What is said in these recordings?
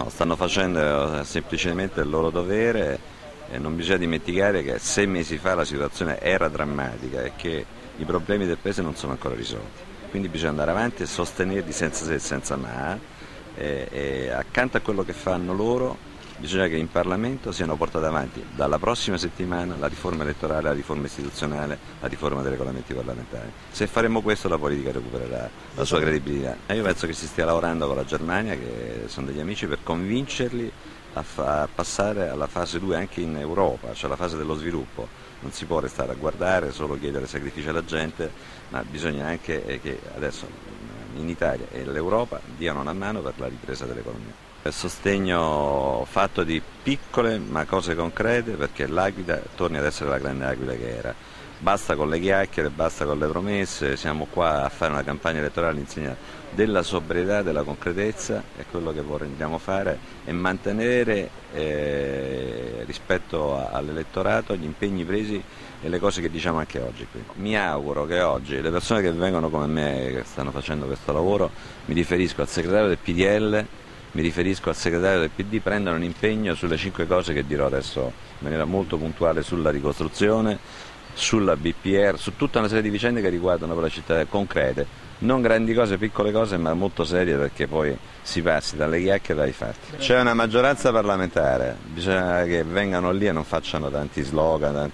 No, stanno facendo semplicemente il loro dovere e non bisogna dimenticare che 6 mesi fa la situazione era drammatica e che i problemi del Paese non sono ancora risolti. Quindi bisogna andare avanti e sostenerli senza se e senza ma e accanto a quello che fanno loro bisogna che in Parlamento siano portate avanti dalla prossima settimana la riforma elettorale, la riforma istituzionale, la riforma dei regolamenti parlamentari. Se faremo questo la politica recupererà la sua credibilità. E io penso che si stia lavorando con la Germania, che sono degli amici, per convincerli a passare alla fase 2 anche in Europa, cioè la fase dello sviluppo. Non si può restare a guardare, solo chiedere sacrifici alla gente, ma bisogna anche che adesso in Italia e l'Europa diano una mano per la ripresa dell'economia. Il sostegno fatto di piccole ma cose concrete perché l'Aquila torni ad essere la grande Aquila che era. Basta con le chiacchiere, basta con le promesse, siamo qua a fare una campagna elettorale all'insegna della sobrietà, della concretezza, è quello che vogliamo fare e mantenere rispetto all'elettorato gli impegni presi e le cose che diciamo anche oggi qui. Mi auguro che oggi le persone che vengono come me, che stanno facendo questo lavoro, mi riferisco al segretario del PDL, mi riferisco al segretario del PD, prendano un impegno sulle 5 cose che dirò adesso in maniera molto puntuale sulla ricostruzione, sulla BPR, su tutta una serie di vicende che riguardano per la città concrete, non grandi cose, piccole cose, ma molto serie perché poi si passi dalle chiacchiere ai fatti. C'è una maggioranza parlamentare, bisogna che vengano lì e non facciano tanti slogan,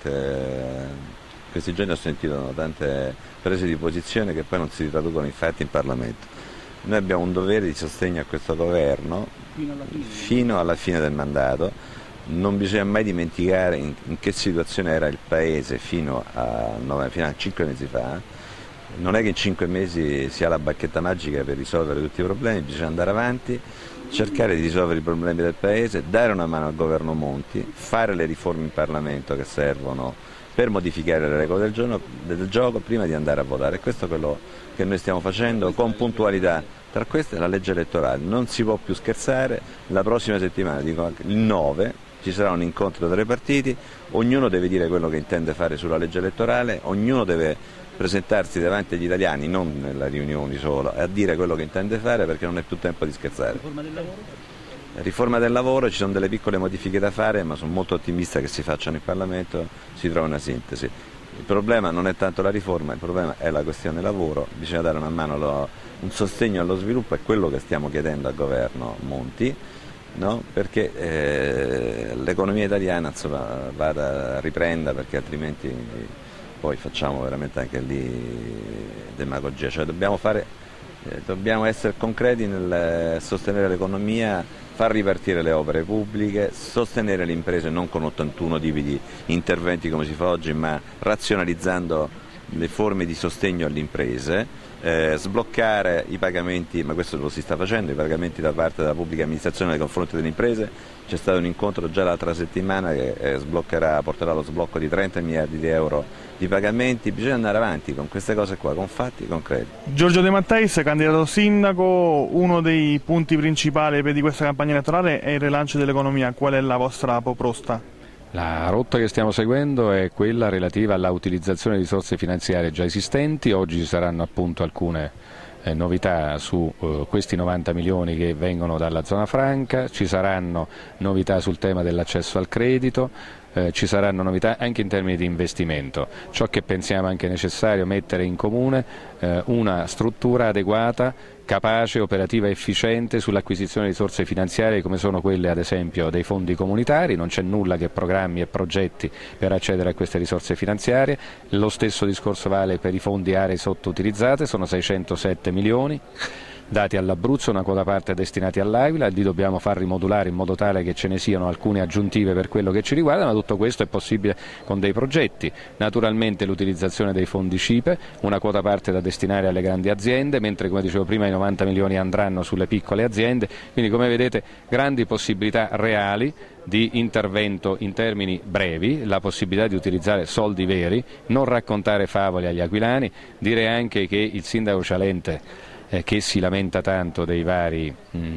questi giorni ho sentito tante prese di posizione che poi non si traducono in fatti in Parlamento. Noi abbiamo un dovere di sostegno a questo governo fino alla fine del mandato, non bisogna mai dimenticare in che situazione era il Paese fino a 5 mesi fa, non è che in 5 mesi si ha la bacchetta magica per risolvere tutti i problemi, bisogna andare avanti, cercare di risolvere i problemi del Paese, dare una mano al governo Monti, fare le riforme in Parlamento che servono per modificare le regole del gioco prima di andare a votare. Questo è quello che noi stiamo facendo con puntualità. Tra queste la legge elettorale, non si può più scherzare, la prossima settimana, dico anche il 9, ci sarà un incontro tra i partiti, ognuno deve dire quello che intende fare sulla legge elettorale, ognuno deve presentarsi davanti agli italiani, non nelle riunioni solo, a dire quello che intende fare perché non è più tempo di scherzare. Riforma del lavoro? Riforma del lavoro, ci sono delle piccole modifiche da fare, ma sono molto ottimista che si facciano in Parlamento, si trova una sintesi. Il problema non è tanto la riforma, il problema è la questione lavoro, bisogna dare una mano, un sostegno allo sviluppo, è quello che stiamo chiedendo al governo Monti, no? Perché l'economia italiana insomma, riprenda, perché altrimenti poi facciamo veramente anche lì demagogia, cioè dobbiamo essere concreti nel sostenere l'economia, far ripartire le opere pubbliche, sostenere le imprese non con 81 tipi di interventi come si fa oggi, ma razionalizzando le forme di sostegno alle imprese, sbloccare i pagamenti, ma questo lo si sta facendo, i pagamenti da parte della pubblica amministrazione nei confronti delle imprese. C'è stato un incontro già l'altra settimana che porterà allo sblocco di 30 miliardi di euro di pagamenti. Bisogna andare avanti con queste cose qua, con fatti concreti. Giorgio De Matteis, candidato sindaco, uno dei punti principali di questa campagna elettorale è il rilancio dell'economia. Qual è la vostra proposta? La rotta che stiamo seguendo è quella relativa alla utilizzazione di risorse finanziarie già esistenti. Oggi ci saranno appunto alcune novità su questi 90 milioni che vengono dalla zona franca, ci saranno novità sul tema dell'accesso al credito, ci saranno novità anche in termini di investimento. Ciò che pensiamo anche necessario mettere in comune una struttura adeguata, capace, operativa e efficiente sull'acquisizione di risorse finanziarie come sono quelle ad esempio dei fondi comunitari. Non c'è nulla che programmi e progetti per accedere a queste risorse finanziarie. Lo stesso discorso vale per i fondi aree sottoutilizzate, sono 607 milioni dati all'Abruzzo, una quota parte destinati all'Aquila, li dobbiamo far rimodulare in modo tale che ce ne siano alcune aggiuntive per quello che ci riguarda, ma tutto questo è possibile con dei progetti. Naturalmente l'utilizzazione dei fondi CIPE, una quota parte da destinare alle grandi aziende, mentre come dicevo prima i 90 milioni andranno sulle piccole aziende, quindi come vedete grandi possibilità reali di intervento in termini brevi, la possibilità di utilizzare soldi veri, non raccontare favole agli aquilani, dire anche che il sindaco Cialente che si lamenta tanto dei vari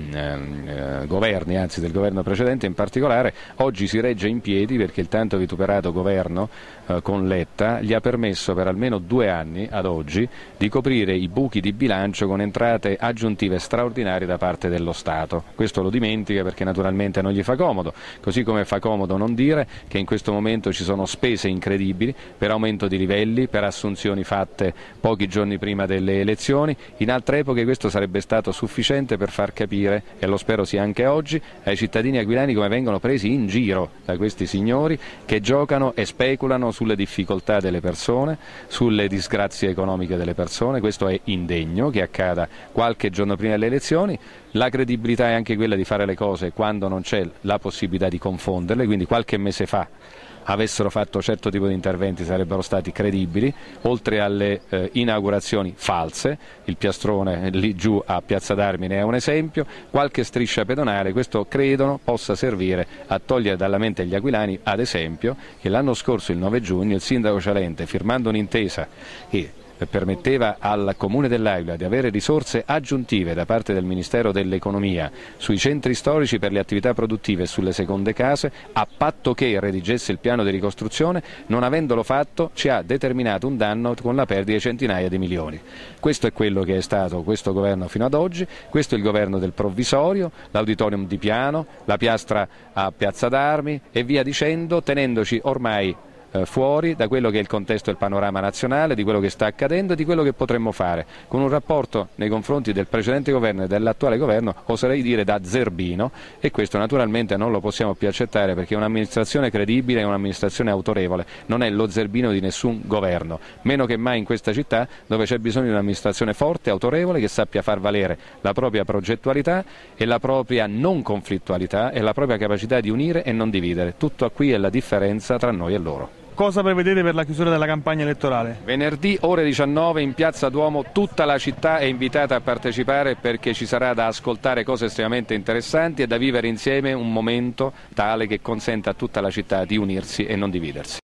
governi, anzi del governo precedente in particolare, oggi si regge in piedi perché il tanto vituperato governo con Letta gli ha permesso per almeno 2 anni ad oggi di coprire i buchi di bilancio con entrate aggiuntive straordinarie da parte dello Stato. Questo lo dimentica perché naturalmente non gli fa comodo, così come fa comodo non dire che in questo momento ci sono spese incredibili per aumento di livelli, per assunzioni fatte pochi giorni prima delle elezioni. In altre epoche questo sarebbe stato sufficiente per far capire, e lo spero sia anche oggi, ai cittadini aquilani come vengono presi in giro da questi signori che giocano e speculano sulle difficoltà delle persone, sulle disgrazie economiche delle persone. Questo è indegno che accada qualche giorno prima delle elezioni. La credibilità è anche quella di fare le cose quando non c'è la possibilità di confonderle, quindi qualche mese fa avessero fatto certo tipo di interventi sarebbero stati credibili, oltre alle inaugurazioni false. Il piastrone lì giù a Piazza d'Armi ne è un esempio, qualche striscia pedonale, questo credono possa servire a togliere dalla mente agli aquilani, ad esempio, che l'anno scorso il 9 giugno il sindaco Cialente, firmando un'intesa che permetteva al Comune dell'Aquila di avere risorse aggiuntive da parte del Ministero dell'Economia sui centri storici per le attività produttive e sulle seconde case, a patto che redigesse il piano di ricostruzione, non avendolo fatto ci ha determinato un danno con la perdita di centinaia di milioni. Questo è quello che è stato questo governo fino ad oggi, questo è il governo del provvisorio, l'auditorium di Piano, la piastra a Piazza d'Armi e via dicendo, tenendoci ormai fuori da quello che è il contesto del panorama nazionale, di quello che sta accadendo e di quello che potremmo fare, con un rapporto nei confronti del precedente governo e dell'attuale governo, oserei dire da zerbino, e questo naturalmente non lo possiamo più accettare perché un'amministrazione credibile è un'amministrazione autorevole, non è lo zerbino di nessun governo, meno che mai in questa città dove c'è bisogno di un'amministrazione forte, autorevole, che sappia far valere la propria progettualità e la propria non conflittualità e la propria capacità di unire e non dividere. Tutto qui è la differenza tra noi e loro. Cosa prevedete per la chiusura della campagna elettorale? Venerdì ore 19 in Piazza Duomo tutta la città è invitata a partecipare perché ci sarà da ascoltare cose estremamente interessanti e da vivere insieme un momento tale che consenta a tutta la città di unirsi e non dividersi.